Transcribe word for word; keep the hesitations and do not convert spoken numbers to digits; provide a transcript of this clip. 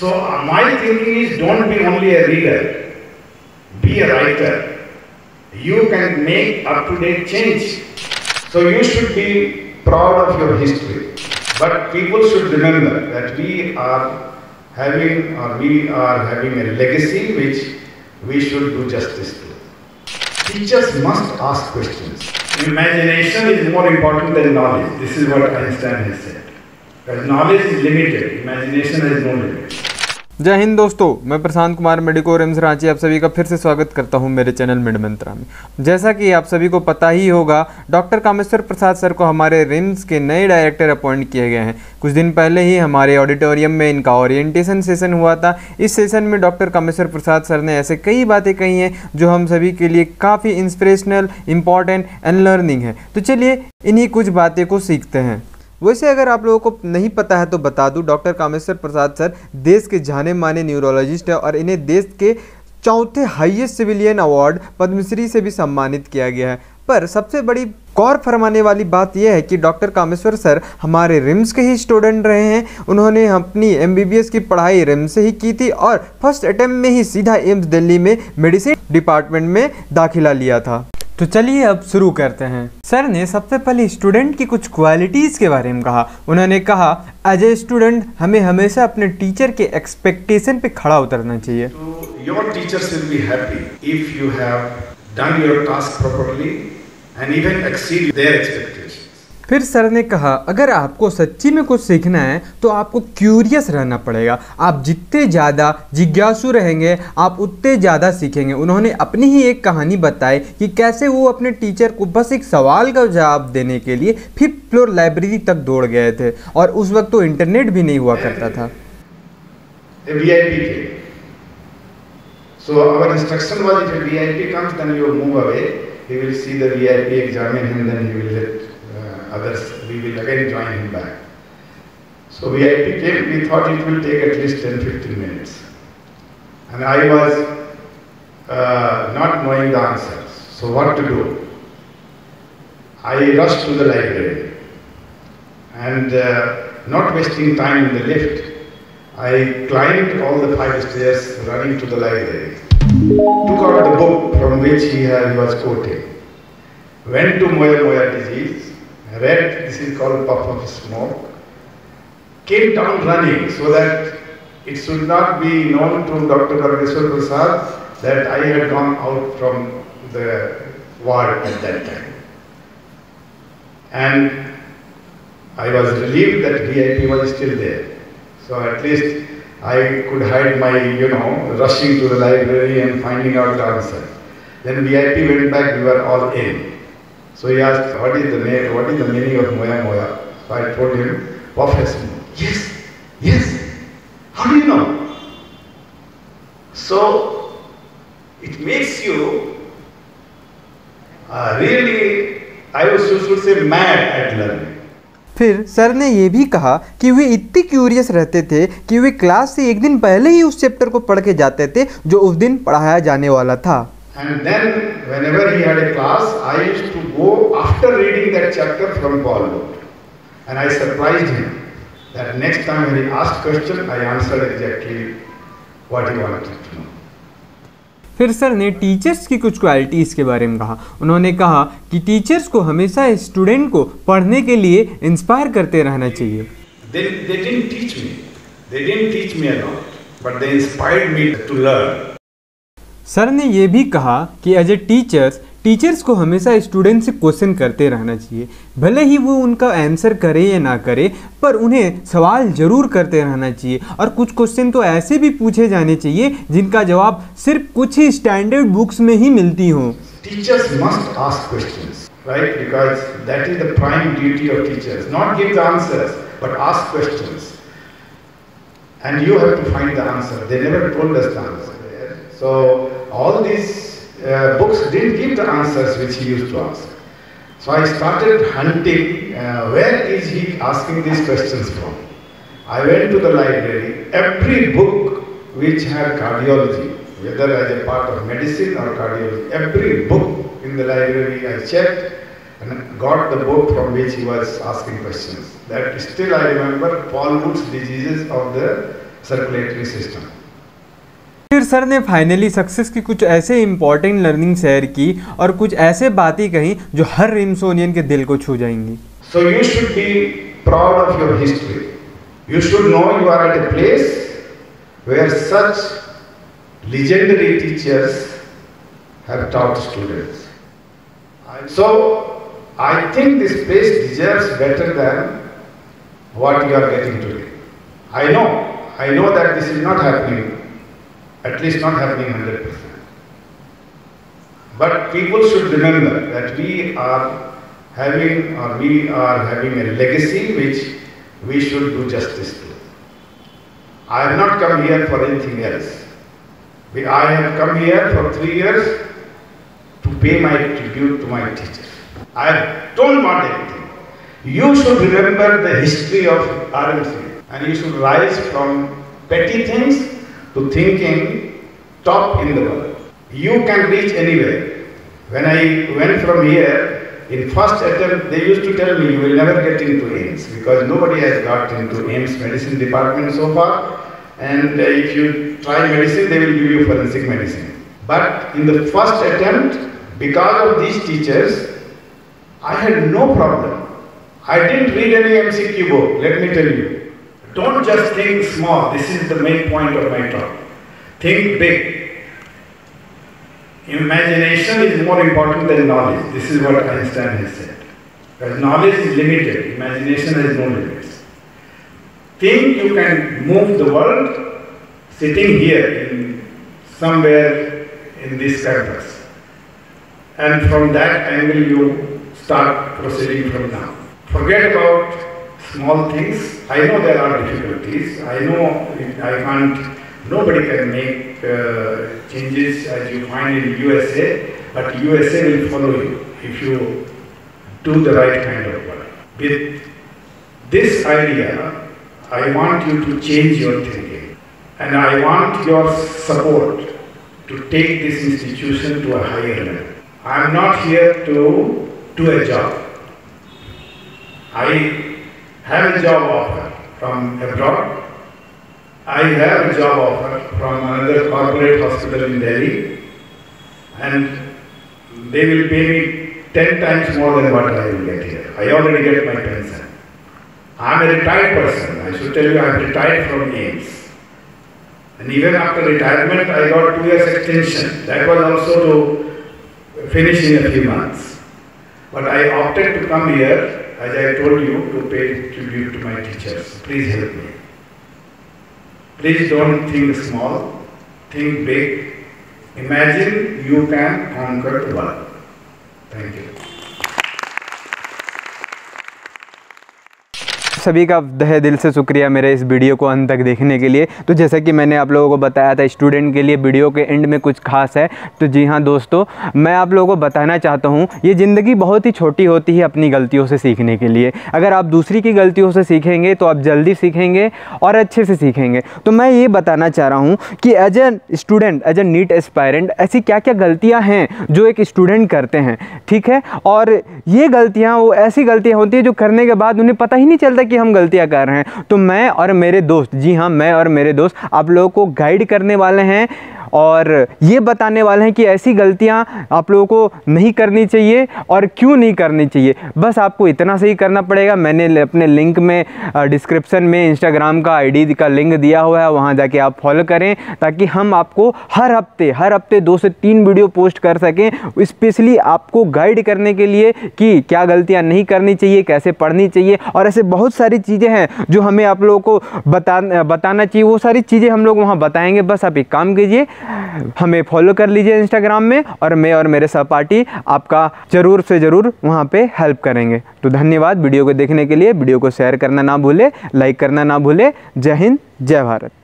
So uh, my thinking is, don't be only a reader, be a writer. You can make up-to-date change. So you should be proud of your history. But people should remember that we are having or we are having a legacy which we should do justice to. Teachers must ask questions. Imagination is more important than knowledge. This is what Einstein has said. Because knowledge is limited, imagination has no limit. जय हिंद दोस्तों, मैं Prashant Kumar medico RIMS Ranchi आप सभी का फिर से स्वागत करता हूं मेरे चैनल मिड मंत्रा में। जैसा कि आप सभी को पता ही होगा, डॉक्टर कामेश्वर प्रसाद सर को हमारे रिम्स के नए डायरेक्टर अपॉइंट किए गए हैं। कुछ दिन पहले ही हमारे ऑडिटोरियम में इनका ओरिएंटेशन सेशन हुआ था। इस सेशन में डॉक्टर कामेश्वर प्रसाद सर ने ऐसे कई बातें कही हैं जो हम सभी के लिए काफ़ी इंस्पिरेशनल, इम्पॉर्टेंट एंड लर्निंग है। तो चलिए इन्हीं कुछ बातें को सीखते हैं। वैसे अगर आप लोगों को नहीं पता है तो बता दूं, डॉक्टर कामेश्वर प्रसाद सर देश के जाने माने न्यूरोलॉजिस्ट है और इन्हें देश के चौथे हाईएस्ट सिविलियन अवार्ड पद्मश्री से भी सम्मानित किया गया है। पर सबसे बड़ी गौर फरमाने वाली बात यह है कि डॉक्टर कामेश्वर सर हमारे रिम्स के ही स्टूडेंट रहे हैं। उन्होंने अपनी एमबीबीएस की पढ़ाई रिम्स से ही की थी और फर्स्ट अटेम्प्ट में ही सीधा एम्स दिल्ली में मेडिसिन डिपार्टमेंट में दाखिला लिया था। तो चलिए अब शुरू करते हैं। सर ने सबसे पहले स्टूडेंट की कुछ क्वालिटीज़ के बारे में कहा। उन्होंने कहा, एज ए स्टूडेंट हमें हमेशा अपने टीचर के एक्सपेक्टेशन पे खड़ा उतरना चाहिए। Your teachers will be happy if you have done your task properly and even exceed their expectations. फिर सर ने कहा, अगर आपको सच्ची में कुछ सीखना है तो आपको क्यूरियस रहना पड़ेगा। आप जितने ज़्यादा जिज्ञासु रहेंगे आप उतने ज़्यादा सीखेंगे। उन्होंने अपनी ही एक कहानी बताई कि कैसे वो अपने टीचर को बस एक सवाल का जवाब देने के लिए फिफ्थ फ्लोर लाइब्रेरी तक दौड़ गए थे और उस वक्त तो इंटरनेट भी नहीं हुआ करता था। V I P came. So our instruction was, if a V I P comes, then you move away. He will see the V I P, examine him, then he will let uh, others. We will again join him back. So V I P came. We thought it will take at least ten to fifteen minutes, and I was uh, not knowing the answers. So what to do? I rushed to the library, and uh, not wasting time in the lift, I climbed all the five stairs running to the library, took out the book from which he, had, he was quoting, went to Moya Moya disease, read, this is called puff of smoke, came down running so that it should not be known to Doctor Kameeshwar Prasad that I had gone out from the ward at that time. And I was relieved that V I P was still there. So at least I could hide my, you know, rushing to the library and finding out the answer. Then V I P went back, we were all in. So he asked, what is the name, what is the meaning of Moya Moya? So I told him, Professor. Yes, yes. How do you know? So it makes you uh, really, I should say, mad at learning. फिर sir ने ये भी कहा कि वे इतने curious रहते थे कि वे क्लास से एक दिन पहले ही उस चैप्टर को पढ़ के जाते थे जो उस दिन पढ़ाया जाने वाला था। And then whenever he had a class, I used to go after reading that chapter from Paul Wood, and I surprised him that next time when he asked question, I answered exactly what he wanted to know. फिर sir ने teachers की कुछ qualities के बारे में कहा। उन्होंने कहा कि टीचर्स को हमेशा स्टूडेंट को पढ़ने के लिए इंस्पायर करते रहना चाहिए। They, they didn't teach me. They didn't teach me a lot, but they inspired me to learn. Sir ने ये भी कहा कि एज ए टीचर्स टीचर्स को हमेशा स्टूडेंट से क्वेश्चन करते रहना चाहिए। भले ही वो उनका आंसर करे या ना करे, पर उन्हें सवाल जरूर करते रहना चाहिए। और कुछ क्वेश्चन तो ऐसे भी पूछे जाने चाहिए जिनका जवाब सिर्फ कुछ ही स्टैंडर्ड बुक्स में ही मिलती हो। Teachers must ask questions, right? Because that is the prime duty of teachers, not give the answers but ask questions, and you have to find the answer. They never told us the answer. So all these uh, books didn't give the answers which he used to ask. So I started hunting, uh, where is he asking these questions from? I went to the library, every book which had cardiology, whether as a part of medicine or cardiology, every book in the library I checked and got the book from which he was asking questions. That still I remember, Paul Wood's Diseases of the circulatory system. फिर sir ने finally success की कुछ ऐसे important learning share की और कुछ ऐसे बातें कही जो हर रिम्सोनियन के दिल को छू जाएंगी. So you should be proud of your history. You should know you are at a place where such legendary teachers have taught students. So I think this place deserves better than what you are getting today. I know, I know that this is not happening, at least not happening one hundred percent. But people should remember that we are having, or we are having a legacy which we should do justice to. I have not come here for anything else. We, I have come here for three years to pay my tribute to my teachers. I don't want anything. You should remember the history of R M C and you should rise from petty things to thinking top in the world. You can reach anywhere. When I went from here, in first attempt, they used to tell me you will never get into AIIMS because nobody has got into AIIMS medicine department so far. And uh, if you try medicine, they will give you forensic medicine. But in the first attempt, because of these teachers, I had no problem. I didn't read any M C Q book, let me tell you. Don't just think small, this is the main point of my talk. Think big. Imagination is more important than knowledge. This is what Einstein has said. Because knowledge is limited, imagination has no limits. Think you can move the world sitting here in somewhere in this campus. And from that angle you start proceeding from now. Forget about small things. I know there are difficulties. I know I can't, nobody can make uh, changes as you find in U S A, but U S A will follow you if you do the right kind of work. With this idea, I want you to change your thinking. And I want your support to take this institution to a higher level. I am not here to do a job. I have a job offer from abroad. I have a job offer from another corporate hospital in Delhi, and they will pay me ten times more than what I will get here. I already get my pension. I am a retired person. I should tell you I am retired from AIIMS. And even after retirement, I got two years extension. That was also to finish in a few months. But I opted to come here, as I told you, to pay tribute to my teachers. Please help me. Please don't think small, think big. Imagine you can conquer the world. Thank you. सभी का तहे दिल से शुक्रिया मेरे इस video को अंत तक देखने के लिए। तो जैसा कि मैंने आप लोगों को बताया था स्टूडेंट के लिए वीडियो के एंड में कुछ खास है। तो जी हाँ दोस्तों, मैं आप लोगों को बताना चाहता हूँ ये ज़िंदगी बहुत ही छोटी होती है अपनी गलतियों से सीखने के लिए। अगर आप दूसरी की गलतियों से सीखेंगे तो आप जल्दी सीखेंगे और अच्छे से सीखेंगे। तो मैं ये बताना चाह रहा हूँ कि as a student, as a NEET aspirant, ऐसी क्या क्या गलतियाँ हैं जो एक स्टूडेंट करते हैं, ठीक है। और ये गलतियाँ वो ऐसी गलतियाँ होती हैं जो करने के बाद उन्हें पता ही नहीं चलता कि हम गलतियां कर रहे हैं। तो मैं और मेरे दोस्त, जी हाँ मैं और मेरे दोस्त आप लोगों को गाइड करने वाले हैं और ये बताने वाले हैं कि ऐसी गलतियां आप लोगों को नहीं करनी चाहिए और क्यों नहीं करनी चाहिए। बस आपको इतना सही करना पड़ेगा। मैंने अपने लिंक में डिस्क्रिप्शन में इंस्टाग्राम का आईडी का लिंक दिया हुआ है, वहाँ जाके आप फॉलो करें ताकि हम आपको हर हफ्ते हर हफ्ते दो से तीन वीडियो पोस्ट कर सकें, स्पेशली आपको गाइड करने के लिए कि क्या गलतियाँ नहीं करनी चाहिए, कैसे पढ़नी चाहिए और ऐसे बहुत सारी चीज़ें हैं जो हमें आप लोगों को बता बताना चाहिए। वो सारी चीज़ें हम लोग वहाँ बताएँगे। बस आप एक काम कीजिए, हमें फॉलो कर लीजिए इंस्टाग्राम में और मैं और मेरे सहपाठी आपका ज़रूर से ज़रूर वहाँ पे हेल्प करेंगे। तो धन्यवाद वीडियो को देखने के लिए। वीडियो को शेयर करना ना भूले, लाइक करना ना भूले। जय हिंद, जय भारत।